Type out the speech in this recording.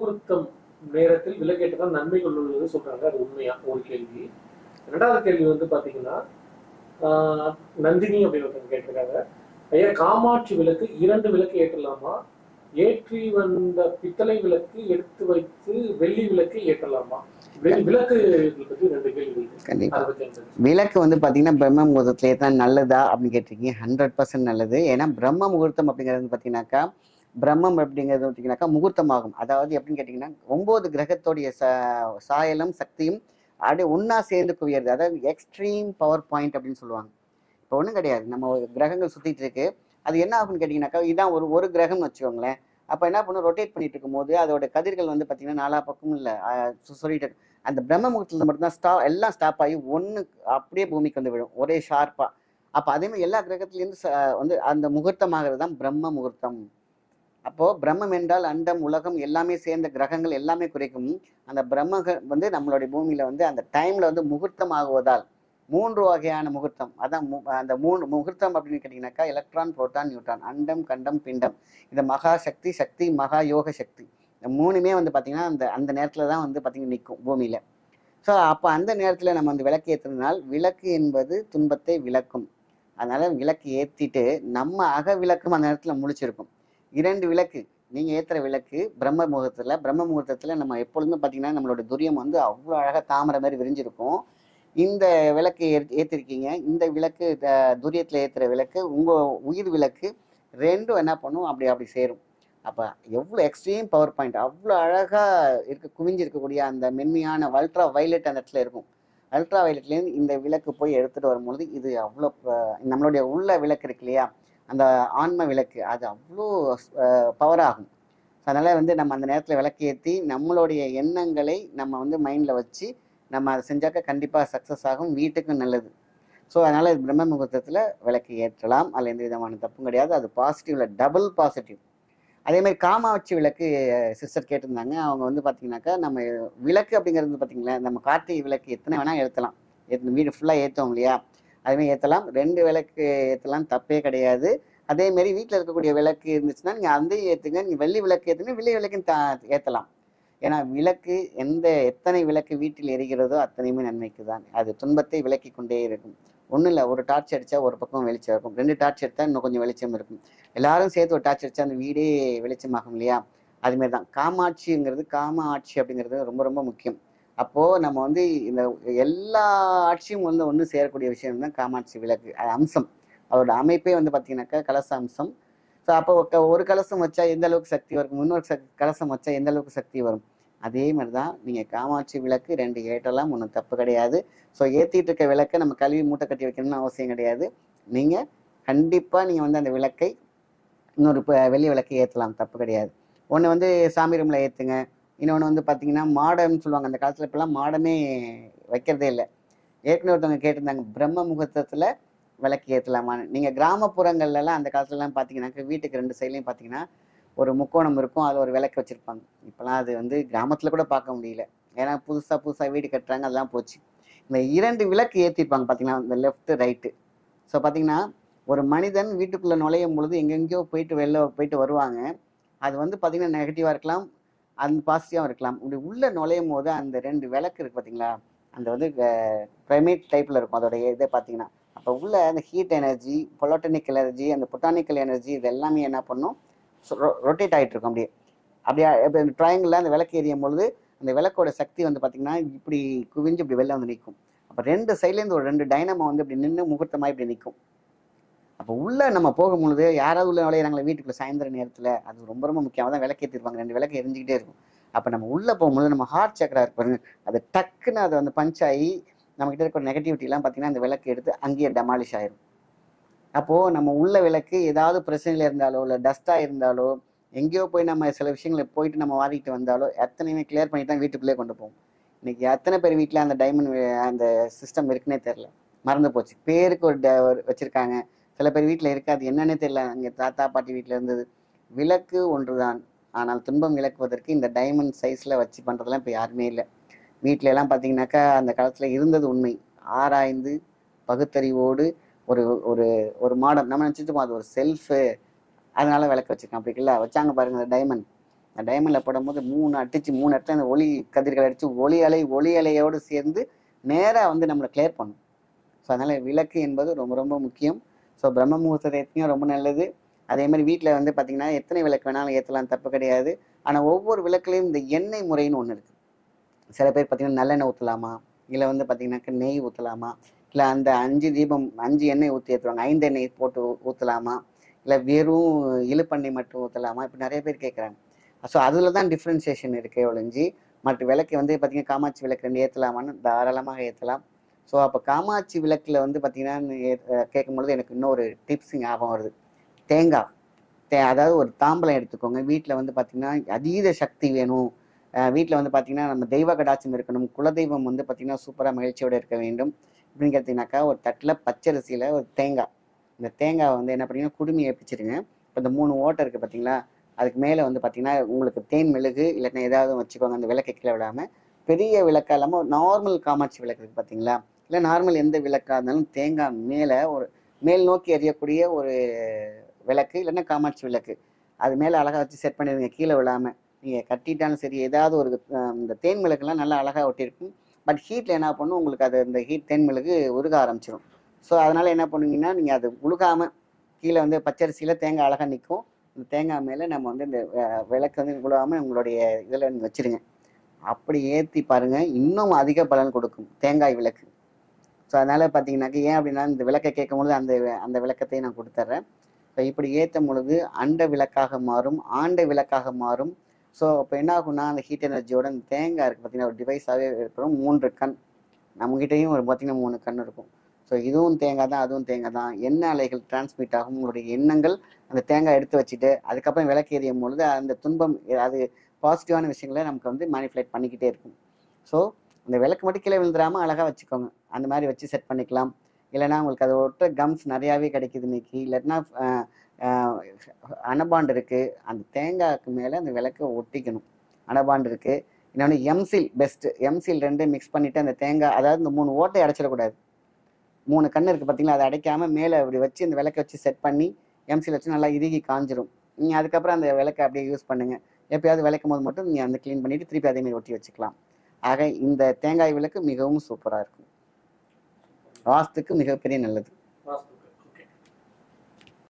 முகூர்த்தம் நேரத்தில் விளக்கேற்றதான் நன்மைகள் உள்ளது சொல்றாங்க. அது உண்மையா? ஒரு கேள்வி. இரண்டாவது கேள்வி வந்து பாத்தீங்கன்னா, நந்தினி அப்படின்னு ஒருத்தங்க கேட்டிருக்காங்க. ஐயா, காமாட்சி விளக்கு 2 விளக்கு ஏற்றலாமா? ஏற்றி வந்த பித்தளை விளக்கு எடுத்து வைத்து வெள்ளி விளக்கு ஏற்றலாமா? விளக்கு பத்தி 2 கேள்வி. கண்டிப்பா விளக்கு வந்து பாத்தீங்கன்னா பிரம்ம முகூர்த்தத்துல ஏத்தா நல்லதா அப்படின்னு கேட்டிருக்கீங்க. 100% நல்லது. ஏன்னா பிரம்ம முகூர்த்தம் அப்படிங்கிறது பாத்தீங்கன்னாக்கா, பிரம்மம் அப்படிங்கிறது பார்த்தீங்கன்னாக்கா முகூர்த்தம் ஆகும். அதாவது எப்படின்னு கேட்டிங்கன்னா 9 கிரகத்தோடைய சாயலும் சக்தியும் அப்படியே ஒன்னா சேர்ந்து குவியறது. அதாவது எக்ஸ்ட்ரீம் பவர் பாயிண்ட் அப்படின்னு சொல்லுவாங்க. இப்போ ஒன்றும் கிடையாது, நம்ம கிரகங்கள் சுத்திட்டு இருக்கு. அது என்ன ஆகும்னு கேட்டிங்கனாக்கா, இதான் ஒரு கிரகம்னு வச்சுக்கோங்களேன். அப்போ என்ன பண்ணும், ரொட்டேட் பண்ணிட்டு இருக்கும்போது அதோட கதிர்கள் வந்து பார்த்தீங்கன்னா நாலா பக்கமும் இல்லை சொல்லிட்டு அந்த பிரம்ம முகூர்த்தத்தில் மட்டும்தான் எல்லாம் ஸ்டாப் ஆகி ஒன்று அப்படியே பூமிக்கு வந்து விழும் ஒரே ஷார்ப்பாக. அப்போ அதே மாதிரி எல்லா கிரகத்துலேருந்து வந்து அந்த முகூர்த்தம் ஆகிறது தான் பிரம்ம முகூர்த்தம். அப்போ பிரம்மம் என்றால் அண்டம் உலகம் எல்லாமே சேர்ந்த கிரகங்கள் எல்லாமே குறிக்கும். அந்த பிரம்ம வந்து நம்மளுடைய பூமியில வந்து அந்த டைம்ல வந்து முகூர்த்தம் ஆகுவதால் 3 வகையான முகூர்த்தம். அதான் அந்த 3 முகூர்த்தம் அப்படின்னு கேட்டீங்கன்னாக்கா, எலக்ட்ரான், புரோட்டான், நியூட்ரான், அண்டம், கண்டம், பிண்டம். இந்த மகா சக்தி, சக்தி மகா யோக சக்தி, இந்த 3மே வந்து பார்த்தீங்கன்னா அந்த அந்த நேரத்துல தான் வந்து பார்த்தீங்கன்னா நிற்கும் பூமியில. ஸோ அப்போ அந்த நேரத்துல நம்ம வந்து விளக்கு ஏற்றுறதுனால், விளக்கு என்பது துன்பத்தை விளக்கும். அதனால விளக்கு ஏற்றிட்டு நம்ம அக விளக்கும் அந்த நேரத்துல முழிச்சிருக்கும். 2 விளக்கு நீங்க ஏத்துற விளக்கு பிரம்ம முகூர்த்தத்துல நம்ம எப்பொழுதுமே பார்த்தீங்கன்னா நம்மளோட துரியம் வந்து அவ்வளோ அழகா தாமரை மாதிரி விரிஞ்சிருக்கும். இந்த விளக்கு ஏற்றிருக்கீங்க. இந்த விளக்கு துரியத்துல ஏத்துற விளக்கு உங்க உயிர் விளக்கு, ரெண்டும் என்ன பண்ணும், அப்படி அப்படி சேரும். அப்ப எவ்வளவு எக்ஸ்ட்ரீம் பவர் பாயிண்ட், அவ்வளோ அழகா குவிஞ்சிருக்கக்கூடிய அந்த மென்மையான அல்ட்ரா வயலட் அந்த இடத்துல இருக்கும். அல்ட்ரா வயலட்லேருந்து இந்த விளக்கு போய் எடுத்துட்டு வரும்பொழுது இது அவ்வளோ நம்மளுடைய உள்ள விளக்கு இருக்கு இல்லையா, அந்த ஆன்ம விளக்கு, அது அவ்வளோ பவர் ஆகும். அதனால வந்து நம்ம அந்த நேரத்தில் விளக்கு ஏற்றி நம்மளுடைய எண்ணங்களை நம்ம வந்து மைண்டில் வச்சு நம்ம அதை செஞ்சாக்க கண்டிப்பாக சக்ஸஸ் ஆகும், வீட்டுக்கும் நல்லது. ஸோ அதனால பிரம்ம முகூர்த்தத்தில் விளக்கு ஏற்றலாம், அதில் எந்த விதமான தப்பும் கிடையாது. அது பாசிட்டிவ்ல டபுள் பாசிட்டிவ். அதே மாதிரி காமாட்சி விளக்கு சிஸ்டர் கேட்டிருந்தாங்க. அவங்க வந்து பார்த்தீங்கன்னாக்கா, நம்ம விளக்கு அப்படிங்கிறது பார்த்தீங்களா, நம்ம கார்த்திகை விளக்கு எத்தனை வேணால் ஏற்றலாம். வீடு ஃபுல்லாக ஏற்றுவோம் இல்லையா, அதுமாதிரி ஏற்றலாம். 2 விளக்கு ஏற்றலாம், தப்பே கிடையாது. அதே மாதிரி வீட்டில் இருக்கக்கூடிய விளக்கு இருந்துச்சுன்னா நீங்கள் அதையும் ஏற்றுங்க. நீங்கள் வெள்ளி விளக்கு ஏற்றுங்க, வெள்ளி விளக்குன்னு ஏற்றலாம். ஏன்னா விளக்கு எத்தனை விளக்கு வீட்டில் எரிகிறதோ அத்தனையுமே நன்மைக்கு தான். அது துன்பத்தை விளக்கி கொண்டே இருக்கும். ஒன்றும் இல்லை, ஒரு டார்ச் அடித்தா ஒரு பக்கம் வெளிச்சம் இருக்கும், 2 டார்ச் எடுத்தால் இன்னும் கொஞ்சம் வெளிச்சம் இருக்கும், எல்லாரும் சேர்த்து ஒரு டார்ச் அடித்தா அந்த வீடே வெளிச்சமாகும் இல்லையா. அதுமாரி தான் காமாட்சிங்கிறது, காம ஆட்சி அப்படிங்கிறது ரொம்ப ரொம்ப முக்கியம். அப்போது நம்ம வந்து இந்த எல்லா ஆட்சியும் வந்து ஒன்று சேரக்கூடிய விஷயம் தான் காமாட்சி விளக்கு. அது அம்சம், அதோட அமைப்பே வந்து பார்த்தீங்கன்னாக்கா கலச அம்சம். ஸோ அப்போ ஒரு கலசம் வச்சா எந்த அளவுக்கு சக்தி வரும், இன்னொரு கலசம் வச்சா எந்த அளவுக்கு சக்தி வரும். அதே மாதிரி தான் நீங்கள் காமாட்சி விளக்கு 2 ஏற்றலாம், ஒன்றும் தப்பு கிடையாது. ஸோ ஏற்றிட்டு இருக்க விளக்கை நம்ம கழுவி மூட்டை கட்டி வைக்கணும்னு அவசியம் கிடையாது. நீங்கள் கண்டிப்பாக நீங்கள் வந்து அந்த விளக்கை இன்னொரு வெள்ளி விளக்கு ஏற்றலாம், தப்பு கிடையாது. ஒன்று வந்து சாமி ரூமில் ஏற்றுங்க, இன்னொன்று வந்து பார்த்தீங்கன்னா மாடம்னு சொல்லுவாங்க. அந்த காலத்தில் இப்போலாம் மாடமே வைக்கிறதே இல்லை. ஏற்கனவே ஒருத்தவங்க கேட்டிருந்தாங்க, பிரம்ம முகூர்த்தத்தில் விளக்கு ஏற்றலாமான்னு. நீங்கள் கிராமப்புறங்கள்லாம் அந்த காலத்துலலாம் பார்த்தீங்கன்னாக்க வீட்டுக்கு 2 சைட்லையும் பார்த்தீங்கன்னா ஒரு முக்கோணம் இருக்கும், அதில் ஒரு விளக்கு வச்சுருப்பாங்க. இப்போலாம் அது வந்து கிராமத்தில் கூட பார்க்க முடியல, ஏன்னா புதுசாக வீடு கட்டுறாங்க, அதெல்லாம் போச்சு. இந்த 2 விளக்கு ஏற்றிருப்பாங்க பார்த்தீங்கன்னா, இந்த லெஃப்ட் ரைட்டு. ஸோ பார்த்தீங்கன்னா ஒரு மனிதன் வீட்டுக்குள்ளே நுழையும் பொழுது எங்கெங்கேயோ வெளில போயிட்டு வருவாங்க. அது வந்து பார்த்தீங்கன்னா நெகட்டிவாக இருக்கலாம், அந்த பாசிட்டிவாக இருக்கலாம். இப்படி உள்ளே நுழையும் போது அந்த 2 விளக்கு இருக்குது பார்த்தீங்களா, அந்த வந்து ப்ரைமேட் டைப்பில் இருக்கும் அதோட இதை பார்த்தீங்கன்னா. அப்போ உள்ள அந்த ஹீட் எனர்ஜி, பொலோட்டனிக்கல் எனர்ஜி, அந்த பொட்டானிக்கல் எனர்ஜி, இது எல்லாமே என்ன பண்ணும், ரொட்டேட் ஆகிட்டு இருக்கும். அப்படியே இப்போ இந்த ட்ரையாங்கிளில் அந்த விளக்கு எரியும் பொழுது அந்த விளக்கோட சக்தி வந்து பார்த்தீங்கன்னா இப்படி குவிஞ்சு இப்படி வெளில வந்து நிற்கும். அப்போ 2 சைட்லேருந்து ஒரு 2 டைனமோ வந்து இப்படி நின்று முகூர்த்தமாக இப்படி நிற்கும். அப்போ உள்ளே நம்ம போகும்பொழுது யாராவது உள்ள நுழையிறாங்களே வீட்டுக்குள்ள சாயந்தர நேரத்தில், அது ரொம்ப ரொம்ப முக்கியம். தான் விளக்கு ஏற்றிருப்பாங்க, 2 விளக்கு எரிஞ்சிக்கிட்டே இருக்கும். அப்போ நம்ம உள்ளே போகும்போது நம்ம ஹார்ட் சக்கரா இருக்கு பாருங்க, அது டக்குன்னு அதை வந்து பஞ்ச் ஆகி நம்மகிட்ட இருக்கிற நெகட்டிவிட்டிலாம் பார்த்தீங்கன்னா அந்த விளக்கு எடுத்து அங்கேயே டெமாலிஷ் ஆயிரும். அப்போது நம்ம உள்ள விளக்கு ஏதாவது பிரச்சனையில் இருந்தாலோ இல்லை டஸ்ட்டாக இருந்தாலோ எங்கேயோ போய் நம்ம சில விஷயங்களை போயிட்டு நம்ம வாரிக்கிட்டு வந்தாலோ எத்தனையுமே கிளியர் பண்ணிட்டு தான் வீட்டுக்குள்ளே கொண்டு போவோம். இன்னைக்கு எத்தனை பேர் வீட்டில் அந்த டைமண்ட் அந்த சிஸ்டம் இருக்குன்னே தெரில, மறந்து போச்சு. பேருக்கு ஒரு வச்சுருக்காங்க, சில பேர் வீட்டில் இருக்காது, என்னன்னே தெரியல. அங்கே தாத்தா பாட்டி வீட்டில் இருந்தது. விளக்கு ஒன்றுதான், ஆனால் துன்பம் விளக்குவதற்கு இந்த டைமண்ட் சைஸில் வச்சு பண்ணுறதுலாம் இப்போ யாருமே இல்லை. வீட்டில எல்லாம் பார்த்தீங்கன்னாக்கா அந்த காலத்தில் இருந்தது உண்மை. ஆராய்ந்து பகுத்தறிவோடு ஒரு ஒரு ஒரு மாடல் நம்ம நினச்சிட்டு அது ஒரு செல்ஃபு, அதனால விளக்கு வச்சுருக்கேன். அப்படி இல்லை, வச்சாங்க பாருங்க டைமண்ட். அந்த டைமண்டில் போடும்போது 3 அடிச்சு 3 இடத்துல அந்த ஒளி கதிர்கள் அடித்து ஒளி அலையோடு சேர்ந்து நேராக வந்து நம்மளை கிளியர் பண்ணும். ஸோ அதனால் விளக்கு என்பது ரொம்ப ரொம்ப முக்கியம். ஸோ பிரம்ம முகூர்த்தத்தை ஏற்றியும் ரொம்ப நல்லது. அதே மாதிரி வீட்டில் வந்து பார்த்திங்கன்னா எத்தனை விளக்கு வேணாலும் ஏற்றலாம், தப்பு கிடையாது. ஆனால் ஒவ்வொரு விளக்குலையும் இந்த எண்ணெய் முறைன்னு ஒன்று இருக்குது. சில பேர் பார்த்திங்கன்னா நல்லெண்ணெய் ஊற்றலாமா, இல்லை வந்து பார்த்திங்கனாக்கா நெய் ஊற்றலாமா, இல்லை அந்த 5 தீபம் 5 எண்ணெய் ஊற்றி ஏற்றுவாங்க, 5 எண்ணெய் போட்டு ஊற்றலாமா, இல்லை வெறும் இழுப்பெண்ணெய் மட்டும் ஊற்றலாமா, இப்போ நிறைய பேர் கேட்குறாங்க. ஸோ அதில் தான் டிஃப்ரென்சியேஷன் இருக்கே ஒழிஞ்சு மற்ற விளக்கு வந்து பார்த்திங்கன்னா காமாட்சி விளக்கு 2 ஏற்றலாமான்னு தாராளமாக ஏற்றலாம். ஸோ அப்போ காமாட்சி விளக்கில் வந்து பார்த்திங்கன்னா கேட்கும்பொழுது எனக்கு இன்னொரு டிப்ஸ் ஞாபகம் வருது. தேங்காய் அதாவது ஒரு தாம்பலம் எடுத்துக்கோங்க. வீட்டில் வந்து பார்த்திங்கன்னா அதீத சக்தி வேணும், வீட்டில் வந்து பார்த்திங்கன்னா நம்ம தெய்வ கடாட்சம் இருக்கணும், குலதெய்வம் வந்து பார்த்திங்கன்னா சூப்பராக மகிழ்ச்சியோடு இருக்க வேண்டும் அப்படின்னு கேட்டிங்கனாக்கா, ஒரு தட்டில் பச்சரிசியில் ஒரு தேங்காய், இந்த தேங்காவை வந்து என்ன பண்ணிங்கன்னா குடுமியை பிடிச்சிருங்க. இப்போ இந்த 3 ஓட்டை இருக்குது பார்த்திங்களா, அதுக்கு மேலே வந்து பார்த்திங்கன்னா உங்களுக்கு தேன் மெழுகு இல்லைன்னா ஏதாவது வச்சுக்கோங்க. அந்த விளக்கை கீழே விடாமல் பெரிய விளக்கா இல்லாமல் ஒரு நார்மல் காமாட்சி விளக்கு இருக்குது பார்த்தீங்களா, இல்லை நார்மல் எந்த விளக்காக இருந்தாலும் தேங்காய் மேலே ஒரு மேல் நோக்கி எறியக்கூடிய ஒரு விளக்கு இல்லைன்னா காமாட்சி விளக்கு அது மேலே அழகாக வச்சு செட் பண்ணிடுங்க, கீழே விழாமல். நீங்கள் கட்டிட்டாலும் சரி, ஏதாவது ஒரு இந்த தேன் மிளகுலாம் நல்லா அழகாக ஒட்டியிருக்கும். பட் ஹீட்டில் என்ன பண்ணும், உங்களுக்கு அது இந்த தேன் மிளகு உருக ஆரம்பிச்சிடும். ஸோ அதனால் என்ன பண்ணுவீங்கன்னா, நீங்கள் அது உழுகாமல் கீழே வந்து பச்சரிசியில் தேங்காய் அழகாக நிற்கும். இந்த தேங்காய் மேலே நம்ம வந்து இந்த விளக்கு வந்து விழாமல் உங்களுடைய இதில் நீங்கள் வச்சுருங்க. அப்படி ஏற்றி பாருங்கள், இன்னும் அதிக பலன் கொடுக்கும் தேங்காய் விளக்கு. ஸோ அதனால் பார்த்தீங்கன்னாக்கா, ஏன் அப்படின்னா இந்த விளக்கை கேட்கும் பொழுது அந்த விளக்கத்தையும் நான் கொடுத்துட்றேன். ஸோ இப்படி ஏற்றும் பொழுது அண்ட விளக்காக மாறும், ஆண்ட விளக்காக மாறும். ஸோ இப்போ என்ன ஆகும்னா, அந்த ஹீட் எனர்ஜியோட இந்த தேங்காய் இருக்குது பார்த்தீங்கன்னா ஒரு டிவைஸாகவே இருக்கிறோம். 3 கண் நம்மகிட்டையும் ஒரு பார்த்திங்கன்னா 3 கண் இருக்கும். ஸோ இதுவும் தேங்காய் தான், அதுவும் தேங்காய் தான். எண்ணெய் அலைகள் டிரான்ஸ்மிட் ஆகும். உங்களுடைய எண்ணங்கள் அந்த தேங்காய் எடுத்து வச்சுட்டு அதுக்கப்புறம் விளக்கு எறியும் பொழுது அந்த துன்பம் அது பாசிட்டிவான விஷயங்களை நமக்கு வந்து மேனிஃபுலேட் பண்ணிக்கிட்டே இருக்கும். ஸோ அந்த விளக்கு மட்டும் கீழே விழுந்துடாமல் அழகாக வச்சுக்கோங்க. அந்த மாதிரி வச்சு செட் பண்ணிக்கலாம். இல்லைனா உங்களுக்கு அதை ஒட்ட கம்ஸ் நிறையாவே கிடைக்குது இன்னைக்கு. இல்லைன்னா அனபாண்ட் இருக்குது, அந்த தேங்காய்க்கு மேலே அந்த விளக்கை ஒட்டிக்கணும். அனபாண்ட் இருக்குது. இன்னொன்று எம்சில் பெஸ்ட்டு. எம்சில் 2 மிக்ஸ் பண்ணிவிட்டு அந்த தேங்காய், அதாவது இந்த 3 ஓட்டை அடைச்சிடக்கூடாது. 3 கண் இருக்குது பார்த்தீங்களா, அதை அடைக்காமல் மேலே அப்படி வச்சு இந்த விளக்கை வச்சு செட் பண்ணி எம்சில் வச்சு நல்லா இறுகி காஞ்சிரும். நீங்கள் அதுக்கப்புறம் அந்த விளக்கை அப்படியே யூஸ் பண்ணுங்கள். எப்பயாவது விளக்கும் போது மட்டும் நீங்கள் அந்த க்ளீன் பண்ணிவிட்டு திருப்பி அதேமாதிரி ஒட்டி வச்சுக்கலாம். ஆக இந்த தேங்காய் விளக்கு மிகவும் சூப்பராக இருக்கும். வாஸ்துக்கு மிகப்பெரிய நல்லது.